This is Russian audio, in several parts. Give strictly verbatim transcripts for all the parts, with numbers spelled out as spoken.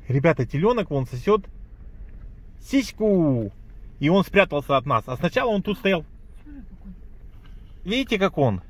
Ребята, теленок вон сосет сиську. И он спрятался от нас. А сначала он тут стоял. Видите, как он?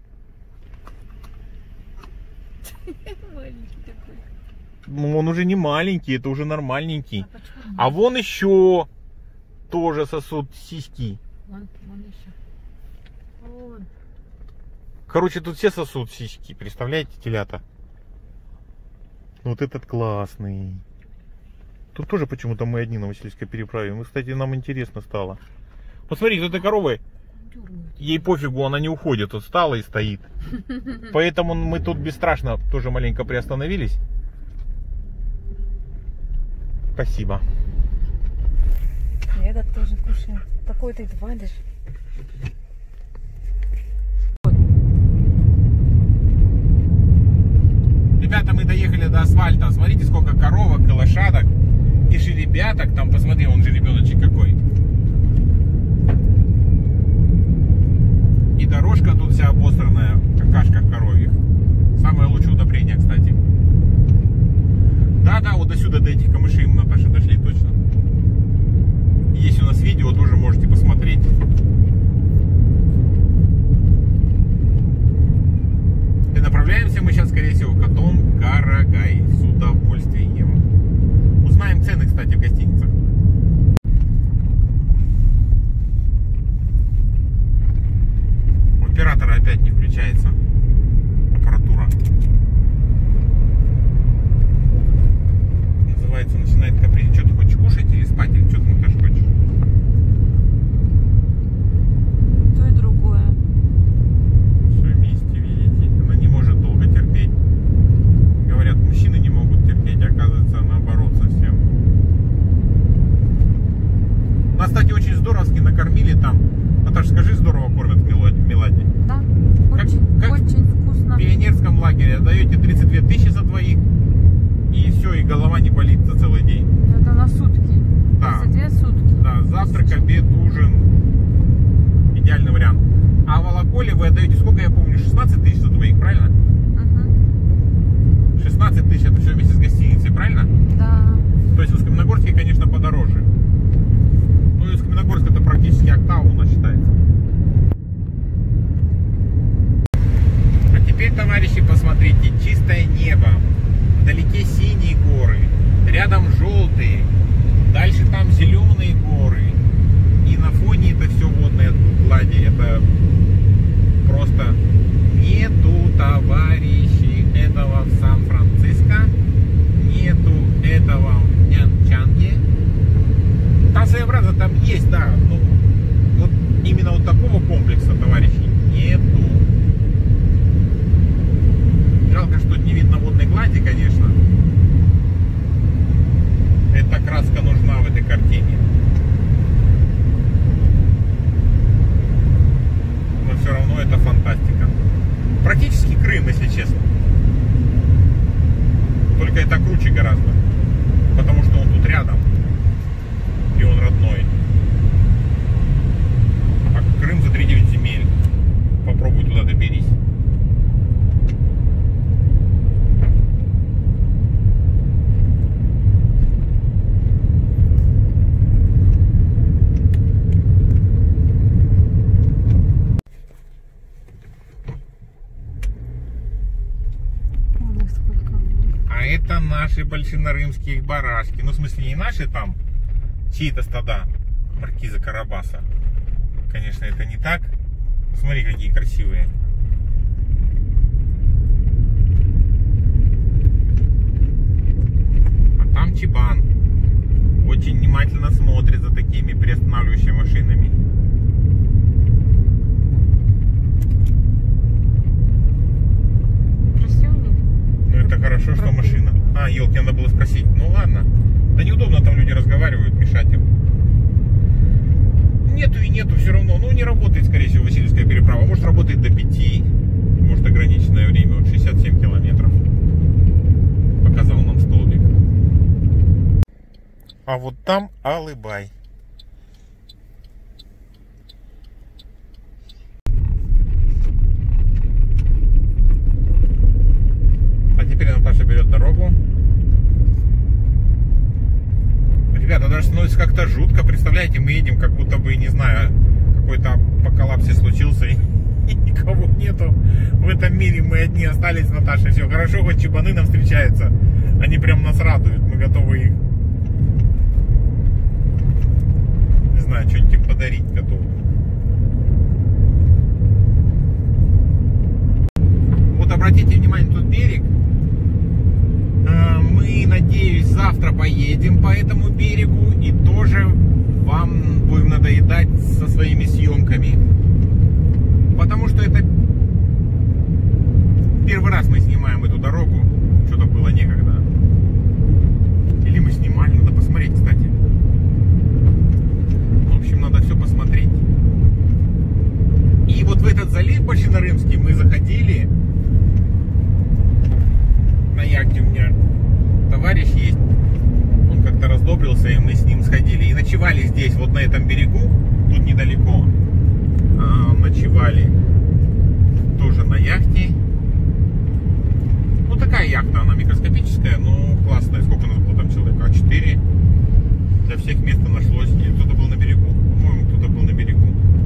Маленький такой. Ну, он уже не маленький, это уже нормальненький. А, а вон еще тоже сосут сиськи. Вон, вон еще. Вон. Короче, тут все сосут сиськи. Представляете, телята? Вот этот классный. Тут тоже почему-то мы одни на Васильевской переправе. Ну, кстати, нам интересно стало. Вот смотрите, эта корова, ей пофигу, она не уходит. Вот встала и стоит. Поэтому мы тут бесстрашно тоже маленько приостановились. Спасибо. И этот тоже кушает. Такой ты валишь. Ребята, мы доехали до асфальта. Смотрите, сколько коровок и лошадок. И жеребяток. Там, посмотри, он жеребеночек какой. И дорожка тут вся обосранная, какашка коровьих. Самое лучшее удобрение, кстати. Да-да, вот до сюда, до этих камышей мы, Наташа, дошли точно. Есть у нас видео, тоже можете посмотреть. И направляемся мы сейчас, скорее всего, в Катон-Карагай. С удовольствием. Узнаем цены, кстати, в гостиницах. У оператора опять не включается аппаратура. Называется, начинает каприз. Что ты хочешь, кушать или спать? Или что ты, Наташа, хочешь? То и другое. Все вместе, видите. Она не может долго терпеть. Говорят, мужчины не могут терпеть, а оказывается наоборот совсем. Нас, кстати, очень здоровски накормили там. Наташа, скажи, здорово кормят в Меладе. Да, Как, очень, как очень вкусно. в пионерском лагере. Отдаете тридцать две тысячи за двоих. И все, и голова не болит за целый день. Это на сутки. Да. За две сутки. Да, завтрак, обед, ужин. Идеальный вариант. А в Волоколе вы отдаете, сколько я помню, шестнадцать тысяч за двоих, правильно? Угу. шестнадцать тысяч, это все вместе с гостиницей, правильно? Да. То есть в Каменогорске, конечно, подороже. Ну, из Каменогорска это практически октава у нас считается. А теперь, товарищи, посмотрите, чистое небо. Вдалеке синие горы, рядом желтые, дальше там зеленые горы. И на фоне это все водное глади. Это просто нету, товарищи, этого в Сан-Франциско, нету этого в Нянчанге. Там своеобразно там есть, да, но вот именно вот такого комплекса, товарищи, нету. Жалко, что не видно водной глади, конечно. Эта краска нужна в этой картине. Но все равно это фантастика. Практически Крым, если честно. Только это круче гораздо. Потому что он тут рядом. И он родной. А Крым за три девять земель. Попробуй туда доберись. А это наши большинорымские барашки. Ну, в смысле, не наши там, чьи-то стада маркиза Карабаса. Конечно, это не так. Смотри, какие красивые. А там Чебан. Очень внимательно смотрит за такими приостанавливающими машинами. Это хорошо, что машина. А, елки, надо было спросить. Ну ладно. Да неудобно, там люди разговаривают, мешать им. Нету и нету все равно. Ну, не работает, скорее всего, Васильевская переправа. Может, работает до пяти. Может, ограниченное время. Вот шестьдесят семь километров. Показал нам столбик. А вот там Алыбай. А теперь Наташа берет дорогу становится как-то жутко. Представляете, мы едем, как будто бы, не знаю, какой-то апокалипсис случился, и, и никого нету в этом мире. Мы одни остались с Наташей. Все хорошо, хоть чебаны нам встречаются. Они прям нас радуют. Мы готовы их, не знаю, что-нибудь им подарить готовы. Вот обратите внимание, тут берег. Мы, надеюсь, завтра поедем по этому берегу и тоже вам будем надоедать со своими съемками. Потому что это первый раз мы снимаем эту дорогу. Что-то было некогда. Или мы снимали, надо посмотреть, кстати. В общем, надо все посмотреть. И вот в этот залив Большинорымский мы заходили. На яхте у меня товарищ есть, он как-то раздобрился, и мы с ним сходили и ночевали здесь, вот на этом берегу, тут недалеко, а, ночевали тоже на яхте. Ну такая яхта, она микроскопическая, но классная. Сколько у нас было там человек? А четыре. Для всех места нашлось. Или кто-то был на берегу? По-моему, кто-то был на берегу.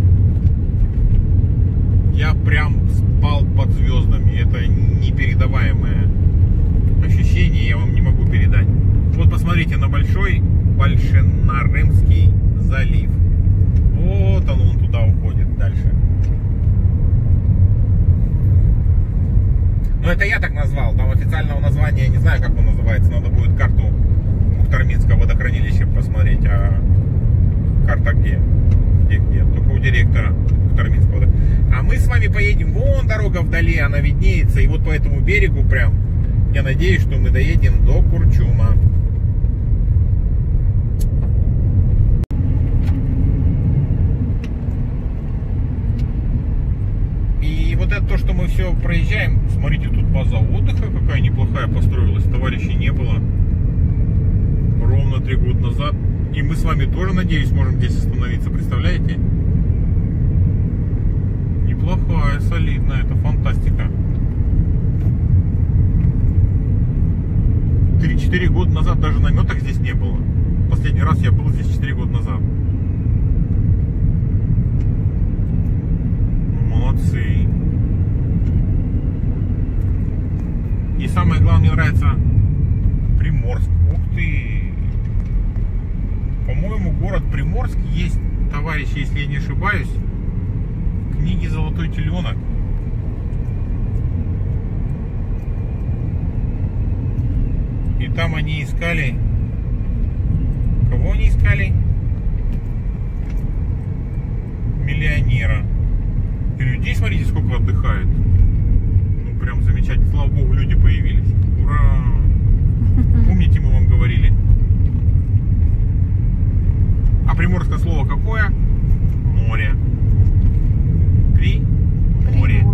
Я прям спал под звездами. Это непередаваемое ощущение, я вам не могу передать. Вот посмотрите на большой Большинорымский залив. Вот он, он туда уходит дальше. Но это я так назвал. Там официального названия я не знаю, как он называется. Надо будет карту Бухтарминского водохранилища посмотреть. А карта где? Где, где? Только у директора Бухтарминского. А мы с вами поедем. Вон дорога вдали, она виднеется. И вот по этому берегу прям. Я надеюсь, что мы доедем до Курчума. И вот это то, что мы все проезжаем. Смотрите, тут база отдыха какая неплохая построилась. Товарищей не было ровно три года назад. И мы с вами тоже, надеюсь, сможем здесь остановиться. Представляете? Неплохая, солидная. Это фантастика. три-четыре года назад даже наметок здесь не было. Последний раз я был здесь четыре года назад. Молодцы. И самое главное, мне нравится Приморск. Ух ты! По-моему, город Приморск есть, товарищи, если я не ошибаюсь, в книге «Золотой теленок». И там они искали... Кого они искали? Миллионера. И людей, смотрите, сколько отдыхает. Ну, прям замечательно. Слава богу, люди появились. Ура! Помните, мы вам говорили? А приморское слово какое? Море. При? Море.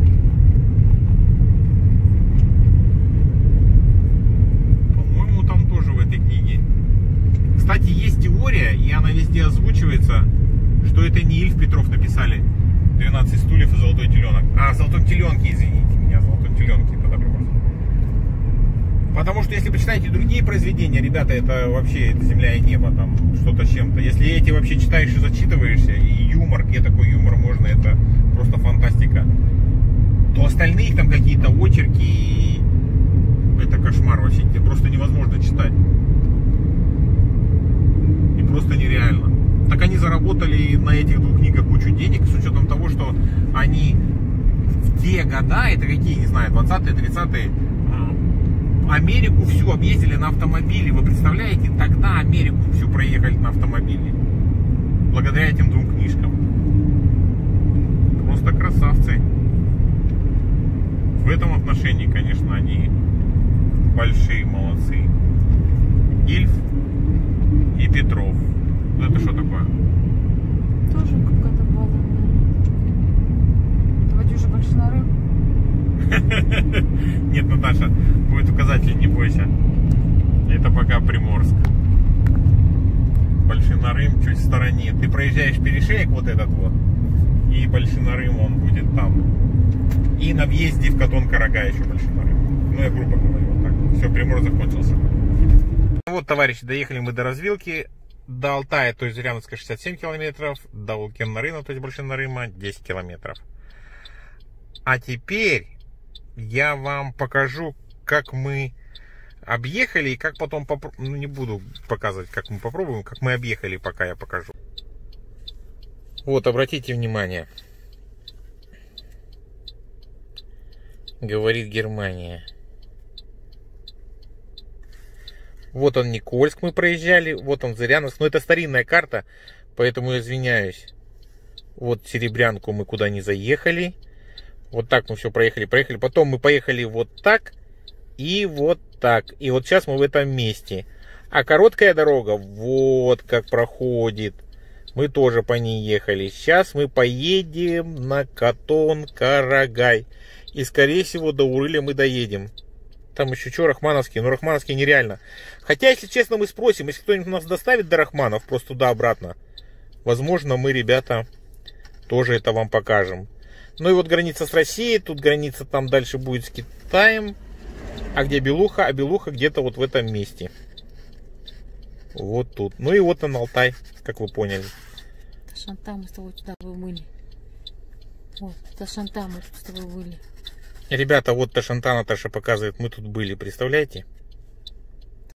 Кстати, есть теория, и она везде озвучивается, что это не Ильф Петров написали двенадцать стульев и Золотой теленок. А, Золотом теленке, извините меня, Золотом теленке тогда приморск. Потому что если почитаете другие произведения, ребята, это вообще это земля и небо, там что-то с чем-то. Если эти вообще читаешь и зачитываешься, и юмор, где такой юмор можно, это просто фантастика. То остальные там какие-то очерки, и это кошмар вообще, это просто невозможно читать. Просто нереально. Так они заработали на этих двух книгах кучу денег, с учетом того, что они в те года, это какие, не знаю, двадцатые, тридцатые, Америку всю объездили на автомобиле. Вы представляете, тогда Америку всю проехали на автомобиле. Благодаря этим двум книжкам. Просто красавцы. В этом отношении, конечно, они большие молодцы. Ильф и Петров. Это что такое? Тоже какая-то база. Давайте уже Большинорым. Нет, Наташа, будет указатель, не бойся. Это пока Приморск. Большинорым чуть в стороне. Ты проезжаешь перешеек вот этот вот, и Большинорым он будет там. И на въезде в Катон-Карага еще Большинорым. Ну, я грубо говорю, вот так. Все, Приморск закончился. Вот, товарищи, доехали мы до развилки. до Алтая, то есть Зыряновска, шестьдесят семь километров, до Лукьян-Нарына, то есть Большой-Нарыма, десять километров. А теперь я вам покажу, как мы объехали и как потом попробуем. Ну, не буду показывать, как мы попробуем, как мы объехали, пока я покажу. Вот, обратите внимание. Говорит Германия. Вот он Никольск мы проезжали, вот он Зыряновск. Но это старинная карта, поэтому я извиняюсь. Вот Серебрянку мы куда не заехали. Вот так мы все проехали, проехали. Потом мы поехали вот так и вот так. И вот сейчас мы в этом месте. А короткая дорога вот как проходит. Мы тоже по ней ехали. Сейчас мы поедем на Катон-Карагай. И скорее всего до Урыля мы доедем. Там еще что, Рахмановский? Ну, Рахмановский нереально. Хотя, если честно, мы спросим, если кто-нибудь нас доставит до Рахманов, просто туда-обратно, возможно, мы, ребята, тоже это вам покажем. Ну и вот граница с Россией, тут граница там дальше будет с Китаем. А где Белуха? А Белуха где-то вот в этом месте. Вот тут. Ну и вот он Алтай, как вы поняли. Шанта мы с тобой туда вымыли. Вот, это Шанта мы с тобой были. Ребята, вот Ташанта Наташа показывает, мы тут были, представляете?